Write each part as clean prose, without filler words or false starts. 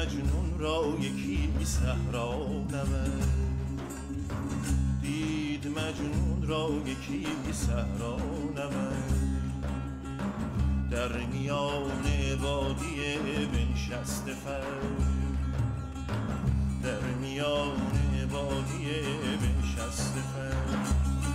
مجنون را یکی بی صحرا نورد، دید مجنون را یکی بی صحرا نورد، در میان وادی بنشسته فرد، در میان وادی بنشسته فرد.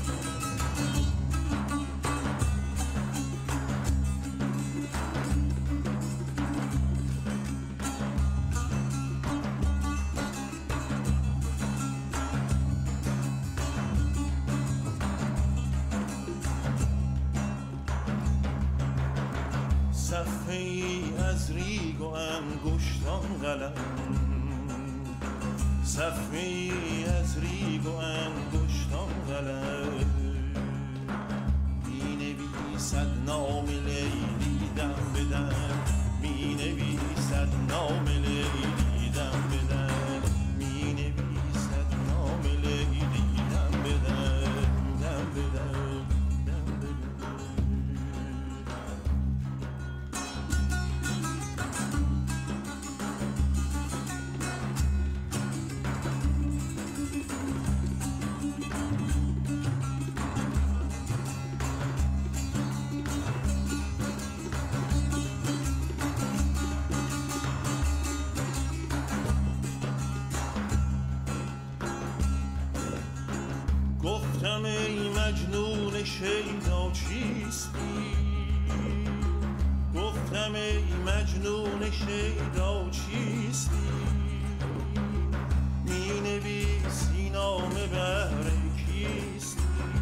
صفحه‌ای از ریگ و انگشتان قلم، صفحه‌ای از ریگ و انگشتان قلم، می‌نویسد نام لیلی دم به دم، می‌نویسد نام لیلی دم به دم، می‌نویسد نام لیلی دم به دم، دم به دم. گفتم ای مجنون شیدا چیستی، گفتم ای مجنون شیدا چیستی، می نویسی نامه بهر کیستی،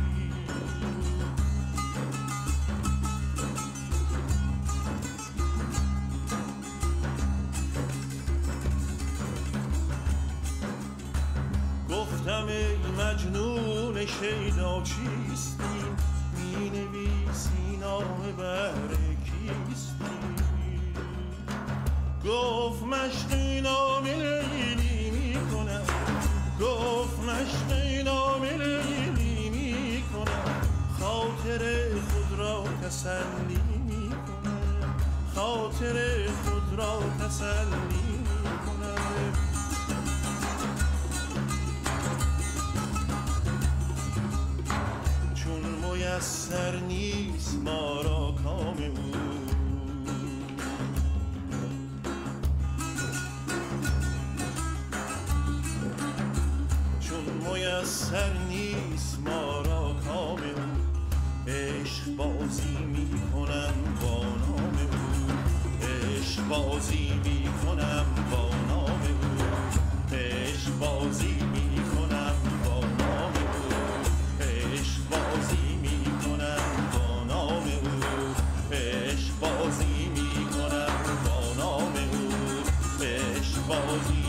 گفتم ای مجنون شیدا چیستی، می نویسی نامه بهر کیستی، گفت مشق نام لیلی می کنم، گفت مشق نام لیلی می کنم، خاطر خود را تسلی می کنم، خاطر خود را تسلی می کنم. میسر نیست ما را کام او، چون میسر نیست ما را کام او، عشق بازی می کنم با نام او، عشق بازی می کنم با نام او، عشق بازی می کنم با نام او، عشق بازی می کنم با نام او، عشق بازی می کنم با نام او، عشق بازی